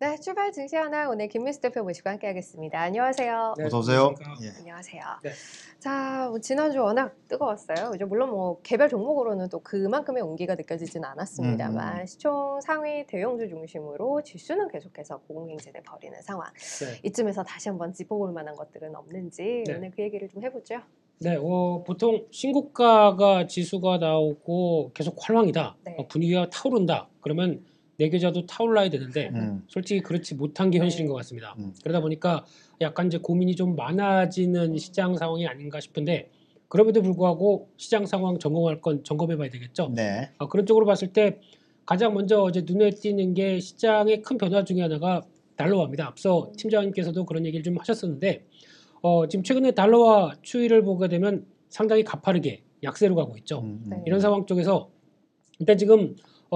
네, 출발 증시하나 오늘 김민수 대표 모시고 함께하겠습니다. 안녕하세요. 네, 어서 오세요. 안녕하십니까. 예. 안녕하세요. 네. 자, 지난주 워낙 뜨거웠어요. 이제 물론 개별 종목으로는 또 그만큼의 온기가 느껴지진 않았습니다만 시총 상위 대형주 중심으로 지수는 계속해서 고공행진을 벌이는 상황. 네. 이쯤에서 다시 한번 짚어볼 만한 것들은 없는지 네. 오늘 그 얘기를 좀 해보죠. 네, 보통 신고가가 지수가 나오고 계속 활황이다. 네. 분위기가 타오른다. 그러면 내 계좌도 타올라야 되는데 솔직히 그렇지 못한 게 현실인 것 같습니다. 그러다 보니까 약간 이제 고민이 좀 많아지는 시장 상황이 아닌가 싶은데 그럼에도 불구하고 시장 상황 점검할 건 점검해 봐야 되겠죠. 네. 그런 쪽으로 봤을 때 가장 먼저 이제 눈에 띄는 게 시장의 큰 변화 중에 하나가 달러화입니다. 앞서 팀장님께서도 그런 얘기를 좀 하셨었는데 지금 최근에 달러화 추이를 보게 되면 상당히 가파르게 약세로 가고 있죠. 네. 이런 상황 쪽에서 일단 지금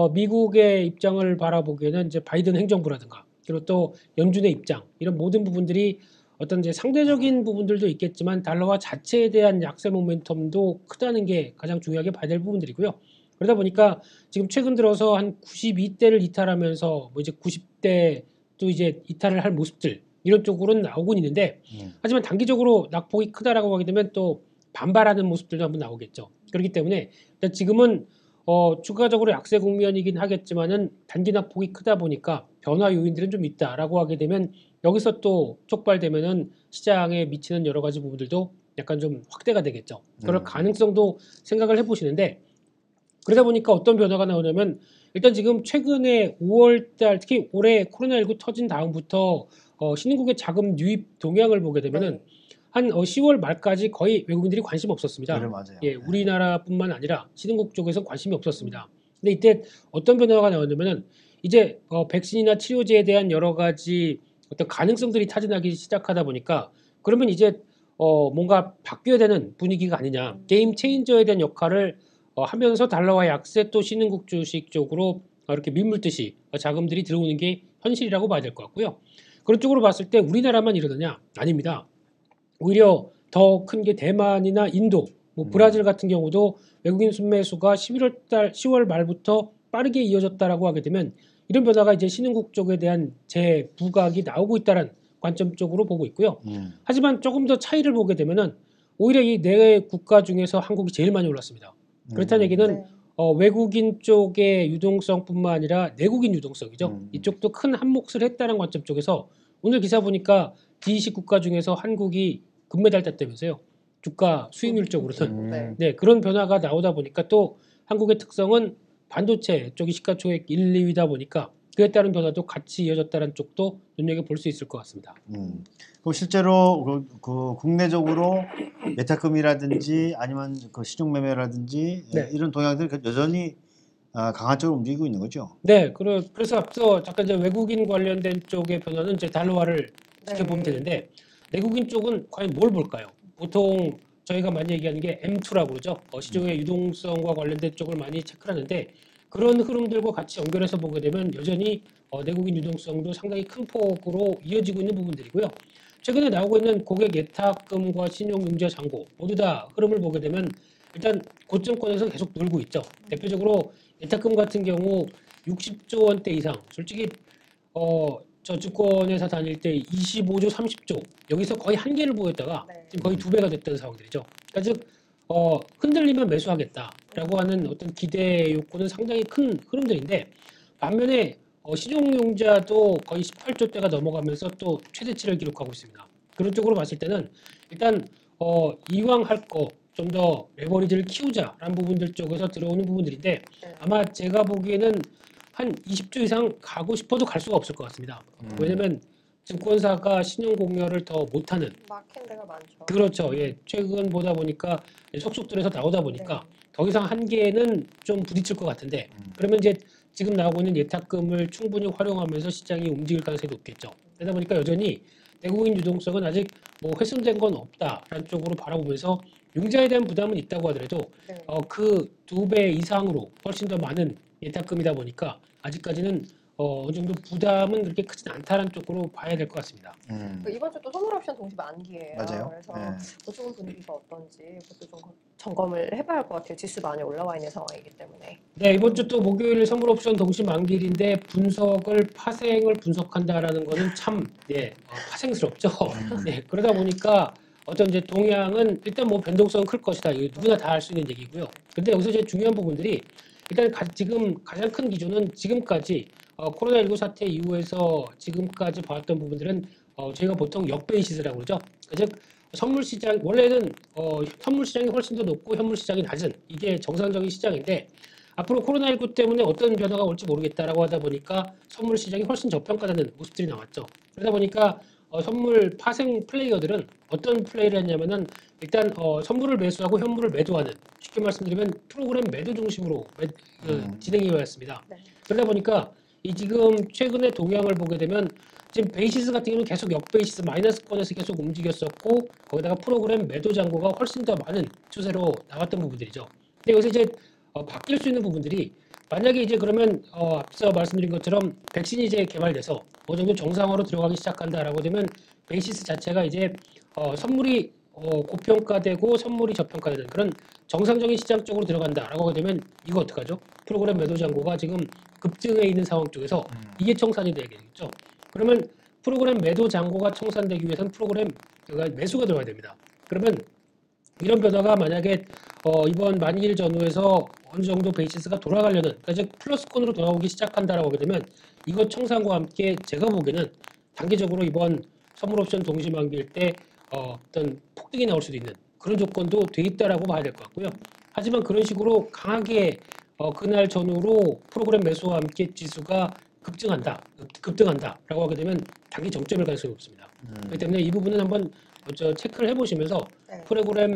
미국의 입장을 바라보기에는 이제 바이든 행정부라든가 그리고 또 연준의 입장 이런 모든 부분들이 어떤 이제 상대적인 부분들도 있겠지만 달러화 자체에 대한 약세 모멘텀도 크다는 게 가장 중요하게 봐야 될 부분들이고요. 그러다 보니까 지금 최근 들어서 한 92대를 이탈하면서 뭐 이제 90대 또 이제 이탈을 할 모습들 이런 쪽으로는 나오곤 있는데 하지만 단기적으로 낙폭이 크다라고 하게 되면 또 반발하는 모습들도 한번 나오겠죠. 그렇기 때문에 일단 지금은 추가적으로 약세 국면이긴 하겠지만은 단기 낙폭이 크다 보니까 변화 요인들은 좀 있다라고 하게 되면 여기서 또 촉발되면은 시장에 미치는 여러 가지 부분들도 약간 좀 확대가 되겠죠. 그럴 가능성도 생각을 해보시는데 그러다 보니까 어떤 변화가 나오냐면 일단 지금 최근에 5월달 특히 올해 코로나19 터진 다음부터 신흥국의 자금 유입 동향을 보게 되면은 한 10월 말까지 거의 외국인들이 관심 없었습니다. 그래, 맞아요. 예, 우리나라뿐만 아니라 신흥국 쪽에서 관심이 없었습니다. 근데 이때 어떤 변화가 나왔냐면은 이제 백신이나 치료제에 대한 여러 가지 어떤 가능성들이 타진하기 시작하다 보니까 그러면 이제 뭔가 바뀌어야 되는 분위기가 아니냐. 게임 체인저에 대한 역할을 하면서 달러와 약세 또 신흥국 주식 쪽으로 이렇게 밀물듯이 자금들이 들어오는 게 현실이라고 봐야 될 것 같고요. 그런 쪽으로 봤을 때 우리나라만 이러느냐? 아닙니다. 오히려 더 큰 게 대만이나 인도, 뭐 브라질 같은 경우도 외국인 순매수가 10월 말부터 빠르게 이어졌다라고 하게 되면 이런 변화가 이제 신흥국 쪽에 대한 재부각이 나오고 있다는 관점 쪽으로 보고 있고요. 하지만 조금 더 차이를 보게 되면은 오히려 이 네 국가 중에서 한국이 제일 많이 올랐습니다. 그렇다는 얘기는 외국인 쪽의 유동성뿐만 아니라 내국인 유동성이죠. 이쪽도 큰 한몫을 했다는 관점 쪽에서 오늘 기사 보니까 G20 국가 중에서 한국이 금메달 땄다면서요. 주가 수익률 쪽으로는. 네, 그런 변화가 나오다 보니까 또 한국의 특성은 반도체 쪽이 시가총액 1, 2위다 보니까 그에 따른 변화도 같이 이어졌다는 쪽도 눈여겨볼 수 있을 것 같습니다. 그럼 실제로 그 국내적으로 예탁금이라든지 아니면 그 시중매매라든지 네. 이런 동향들이 여전히 강한 쪽으로 움직이고 있는 거죠. 네, 그래서 앞서 잠깐 이제 외국인 관련된 쪽의 변화는 이제 달러화를 지켜보면 되는데 내국인 쪽은 과연 뭘 볼까요? 보통 저희가 많이 얘기하는 게 M2라고 그러죠. 시중의 유동성과 관련된 쪽을 많이 체크를 하는데 그런 흐름들과 같이 연결해서 보게 되면 여전히 내국인 유동성도 상당히 큰 폭으로 이어지고 있는 부분들이고요. 최근에 나오고 있는 고객 예탁금과 신용융자 잔고 모두 다 흐름을 보게 되면 일단 고점권에서 계속 놀고 있죠. 대표적으로 예탁금 같은 경우 60조 원대 이상, 솔직히 저증권회사 다닐 때 25조, 30조 여기서 거의 한계를 보였다가 지금 거의 2배가 됐던 상황들이죠. 그러니까 즉 흔들리면 매수하겠다라고 하는 어떤 기대 욕구는 상당히 큰 흐름들인데 반면에 신용융자도 거의 18조대가 넘어가면서 또 최대치를 기록하고 있습니다. 그런 쪽으로 봤을 때는 일단 이왕 할 거 좀 더 레버리지를 키우자라는 부분들 쪽에서 들어오는 부분들인데 아마 제가 보기에는 한 20조 이상 가고 싶어도 갈 수가 없을 것 같습니다. 왜냐면 증권사가 신용 공여를 더 못하는 막힌 데가 많죠. 그렇죠. 예, 최근 보다 보니까 속속들에서 나오다 보니까 더 이상 한계는 좀 부딪힐 것 같은데 그러면 이제 지금 나오고 있는 예탁금을 충분히 활용하면서 시장이 움직일 가능성이 높겠죠. 그러다 보니까 여전히 내국인 유동성은 아직 뭐 훼손된 건 없다라는 쪽으로 바라보면서 융자에 대한 부담은 있다고 하더라도 그 2배 이상으로 훨씬 더 많은 예탁금이다 보니까 아직까지는 어느 정도 부담은 그렇게 크진 않다는 쪽으로 봐야 될 것 같습니다. 이번 주 또 선물 옵션 동시 만기예요. 맞아요. 그래서 네. 그쪽은 분위기가 어떤지 그것도 좀 점검을 해봐야 할 것 같아요. 지수 많이 올라와 있는 상황이기 때문에. 네, 이번 주 또 목요일 선물 옵션 동시 만기일인데 파생을 분석한다라는 거는 참 파생스럽죠. 네, 그러다 보니까 어떤 이제 동향은 일단 뭐 변동성은 클 것이다. 이거 누구나 다 할 수 있는 얘기고요. 근데 여기서 이제 중요한 부분들이 일단 지금 가장 큰 기조는 지금까지 코로나19 사태 이후에서 지금까지 봐왔던 부분들은 저희가 보통 역베이시스라고 그러죠. 즉 선물 시장 원래는 선물 시장이 훨씬 더 높고 현물 시장이 낮은 이게 정상적인 시장인데 앞으로 코로나19 때문에 어떤 변화가 올지 모르겠다라고 하다 보니까 선물 시장이 훨씬 저평가되는 모습들이 나왔죠. 그러다 보니까 선물 파생 플레이어들은 어떤 플레이를 했냐면은 일단 선물을 매수하고 현물을 매도하는 쉽게 말씀드리면 프로그램 매도 중심으로 진행해 왔습니다. 네. 그러다 보니까 이 지금 최근의 동향을 보게 되면 지금 베이시스 같은 경우는 계속 역베이시스 마이너스권에서 계속 움직였었고 거기다가 프로그램 매도 잔고가 훨씬 더 많은 추세로 나왔던 부분들이죠. 근데 여기서 이제 바뀔 수 있는 부분들이 만약에 이제 그러면 앞서 말씀드린 것처럼 백신이 이제 개발돼서 어느 정도 정상화로 들어가기 시작한다라고 되면 베이시스 자체가 이제 선물이 고평가되고 선물이 저평가되는 그런 정상적인 시장 쪽으로 들어간다라고 하게 되면 이거 어떡하죠? 프로그램 매도 잔고가 지금 급증해 있는 상황 쪽에서 이게 청산이 되겠죠. 그러면 프로그램 매도 잔고가 청산되기 위해서는 프로그램 매수가 들어가야 됩니다. 그러면 이런 변화가 만약에 이번 만기일 전후에서 어느 정도 베이시스가 돌아가려는 그러니까 즉 플러스권으로 돌아오기 시작한다라고 하게 되면 이것 청산과 함께 제가 보기에는 단기적으로 이번 선물 옵션 동시 만기일 때 어떤 폭등이 나올 수도 있는 그런 조건도 돼 있다라고 봐야 될 것 같고요. 하지만 그런 식으로 강하게 그날 전후로 프로그램 매수와 함께 지수가 급등한다라고 하게 되면 단기 정점일 가능성이 높습니다. 그렇기 때문에 이 부분은 한번 체크를 해보시면서 네. 프로그램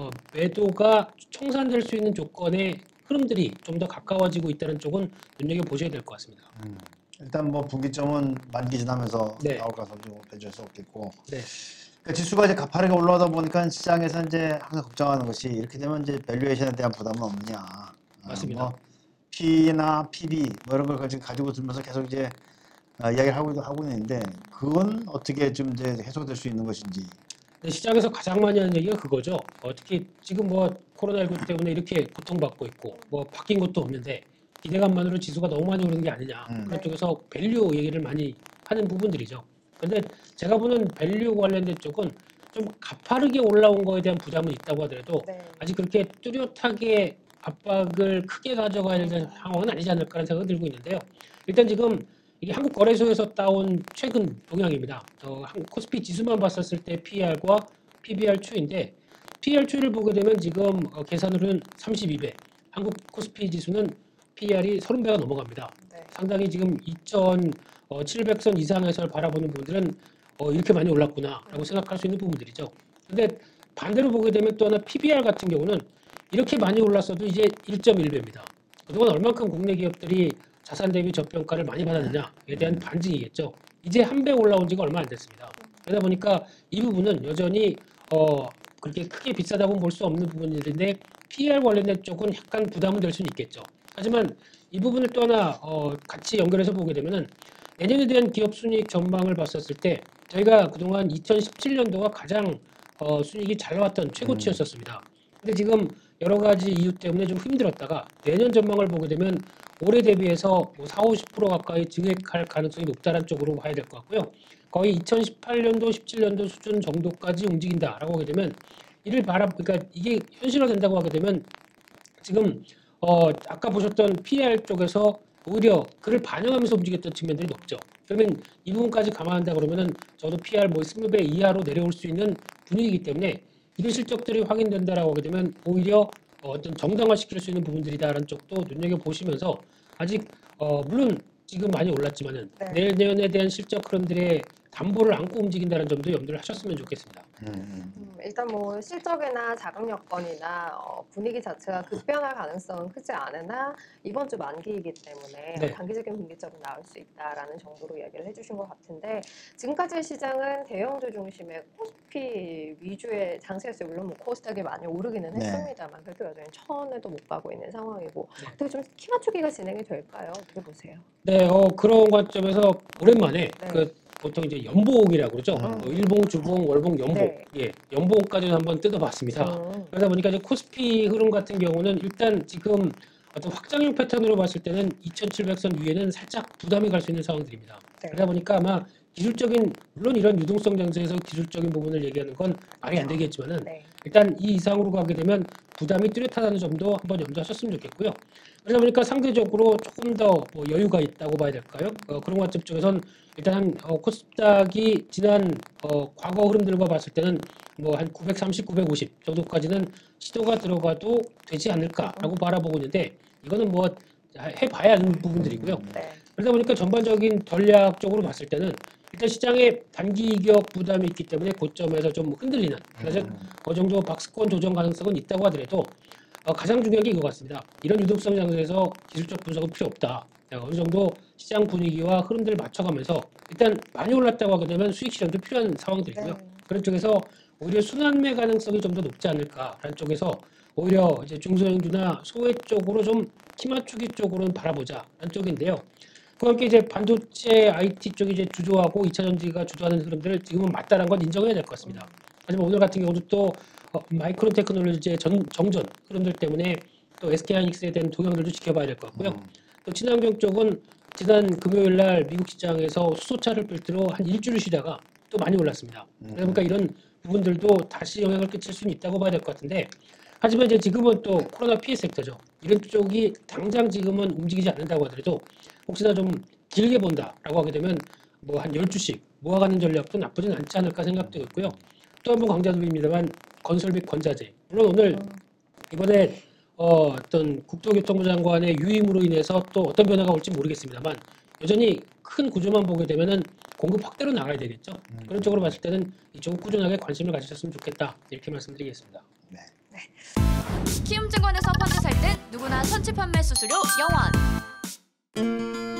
매도가 청산될 수 있는 조건의 흐름들이 좀 더 가까워지고 있다는 쪽은 눈여겨보셔야 될 것 같습니다. 일단 뭐 분기점은 만기 지나면서 네. 나올 가능성도 배제할 수 없겠고. 네. 그러니까 지수가 이제 가파르게 올라오다 보니까 시장에서 이제 항상 걱정하는 것이 이렇게 되면 이제 밸류에이션에 대한 부담은 없느냐. 맞습니다. 뭐 P나 PB 뭐 이런 걸 가지고 들면서 계속 이제 이야기를 하고 있는데 그건 어떻게 좀 이제 해소될 수 있는 것인지. 근데 시장에서 가장 많이 하는 얘기가 그거죠. 특히 지금 뭐 코로나19 때문에 이렇게 고통받고 있고 뭐 바뀐 것도 없는데 기대감만으로 지수가 너무 많이 오르는 게 아니냐. 그런 네. 쪽에서 밸류 얘기를 많이 하는 부분들이죠. 근데 제가 보는 밸류 관련된 쪽은 좀 가파르게 올라온 거에 대한 부담은 있다고 하더라도 네. 아직 그렇게 뚜렷하게 압박을 크게 가져가야 되는 상황은 아니지 않을까라는 생각이 들고 있는데요. 일단 지금 이게 한국거래소에서 따온 최근 동향입니다. 한국 코스피 지수만 봤었을 때 PER과 PBR 추인데 PER 추이를 보게 되면 지금 계산으로는 32배, 한국 코스피 지수는 PER이 30배가 넘어갑니다. 네. 상당히 지금 2,700선 이상에서 바라보는 분들은 이렇게 많이 올랐구나라고 생각할 수 있는 부분들이죠. 근데 반대로 보게 되면 또 하나 PBR 같은 경우는 이렇게 많이 올랐어도 이제 1.1배입니다. 그동안 얼만큼 국내 기업들이 자산 대비 저평가를 많이 받았느냐에 대한 반증이겠죠. 이제 한 배 올라온 지가 얼마 안 됐습니다. 그러다 보니까 이 부분은 여전히 그렇게 크게 비싸다고는 볼 수 없는 부분인데 PER 관련된 쪽은 약간 부담은 될 수는 있겠죠. 하지만 이 부분을 또 하나 같이 연결해서 보게 되면은 내년에 대한 기업 순이익 전망을 봤었을 때 저희가 그동안 2017년도가 가장 순이익이 잘 나왔던 최고치였었습니다. 근데 지금 여러 가지 이유 때문에 좀 힘들었다가 내년 전망을 보게 되면 올해 대비해서 뭐 40-50% 가까이 증액할 가능성이 높다는 쪽으로 봐야 될 것 같고요. 거의 2018년도, 17년도 수준 정도까지 움직인다라고 하게 되면 그러니까 이게 현실화된다고 하게 되면 지금 아까 보셨던 PER 쪽에서 오히려 그를 반영하면서 움직였던 측면들이 높죠. 그러면 이 부분까지 감안한다 그러면은 저도 PER 뭐 20배 이하로 내려올 수 있는 분위기이기 때문에 이런 실적들이 확인된다라고 하게 되면 오히려 어떤 정당화시킬 수 있는 부분들이다라는 쪽도 눈여겨보시면서 아직 물론 지금 많이 올랐지만은 네. 내년에 대한 실적 흐름들의 담보를 안고 움직인다는 점도 염두를 하셨으면 좋겠습니다. 일단 뭐 실적이나 자금 여건이나 분위기 자체가 급변할 가능성은 크지 않으나 이번 주 만기이기 때문에 네. 단기적인 분기점이 나올 수 있다라는 정도로 이야기를 해주신 것 같은데 지금까지 시장은 대형주 중심의 코스피 위주의 장세였어요. 물론 뭐 코스닥이 많이 오르기는 네. 했습니다만 그래도 여전히 1000원에도 못 가고 있는 상황이고 네. 어떻게 좀 키 맞추기가 진행이 될까요? 어떻게 보세요? 네, 그런 관점에서 오랜만에 네. 그 보통 이제 연봉이라고 그러죠. 일봉, 주봉, 월봉, 연봉. 네. 예, 연봉까지 한번 뜯어봤습니다. 그러다 보니까 이제 코스피 흐름 같은 경우는 일단 지금 어떤 확장형 패턴으로 봤을 때는 2,700선 위에는 살짝 부담이 갈 수 있는 상황들입니다. 네. 그러다 보니까 아마 기술적인 물론 이런 유동성 장세에서 기술적인 부분을 얘기하는 건 말이 안 되겠지만은 네. 일단 이 이상으로 가게 되면 부담이 뚜렷하다는 점도 한번 염두하셨으면 좋겠고요. 그러다 보니까 상대적으로 조금 더 뭐 여유가 있다고 봐야 될까요? 그런 관점 쪽에선 일단 코스닥이 지난 과거 흐름들과 봤을 때는 뭐 한 930, 950 정도까지는 시도가 들어가도 되지 않을까라고 바라보고 있는데 이거는 뭐 해봐야 하는 부분들이고요. 네. 그러다 보니까 전반적인 전략적으로 봤을 때는 일단 시장에 단기 이격 부담이 있기 때문에 고점에서 좀 흔들리는 그래서 어느 정도 박스권 조정 가능성은 있다고 하더라도 가장 중요한 게 이거 같습니다. 이런 유동성 장세에서 기술적 분석은 필요 없다. 어느 정도 시장 분위기와 흐름들을 맞춰가면서 일단 많이 올랐다고 하게 되면 수익 실현도 필요한 상황들이고요. 네. 그런 쪽에서 오히려 순환매 가능성이 좀 더 높지 않을까라는 쪽에서 오히려 이제 중소형주나 소외 쪽으로 좀 키 맞추기 쪽으로는 바라보자라는 쪽인데요. 그와 함께 이제 반도체 IT 쪽이 이제 주도하고 2차 전지가 주도하는 흐름들을 지금은 맞다는 건 인정해야 될 것 같습니다. 하지만 오늘 같은 경우도 또 마이크론 테크놀로지의 정전 흐름들 때문에 또 SK하이닉스에 대한 동향들도 지켜봐야 될 것 같고요. 또 친환경 쪽은 지난 금요일 날 미국 시장에서 수소차를 필두로 한 일주를 쉬다가 또 많이 올랐습니다. 그러니까 이런 부분들도 다시 영향을 끼칠 수는 있다고 봐야 될 것 같은데 하지만 이제 지금은 또 코로나 피해 섹터죠. 이런 쪽이 당장 지금은 움직이지 않는다고 하더라도 혹시나 좀 길게 본다라고 하게 되면 뭐 한 12주씩 모아가는 전략도 나쁘진 않지 않을까 생각도 있고요. 또 한 번 강조드립니다만 건설 및 건자재 물론 오늘 이번에 어떤 국토교통부 장관의 유임으로 인해서 또 어떤 변화가 올지 모르겠습니다만 여전히 큰 구조만 보게 되면은 공급 확대로 나가야 되겠죠. 그런 쪽으로 봤을 때는 이쪽은 꾸준하게 관심을 가지셨으면 좋겠다 이렇게 말씀드리겠습니다. 키움증권에서 펀드 살 땐 누구나 선취 판매 수수료 0원.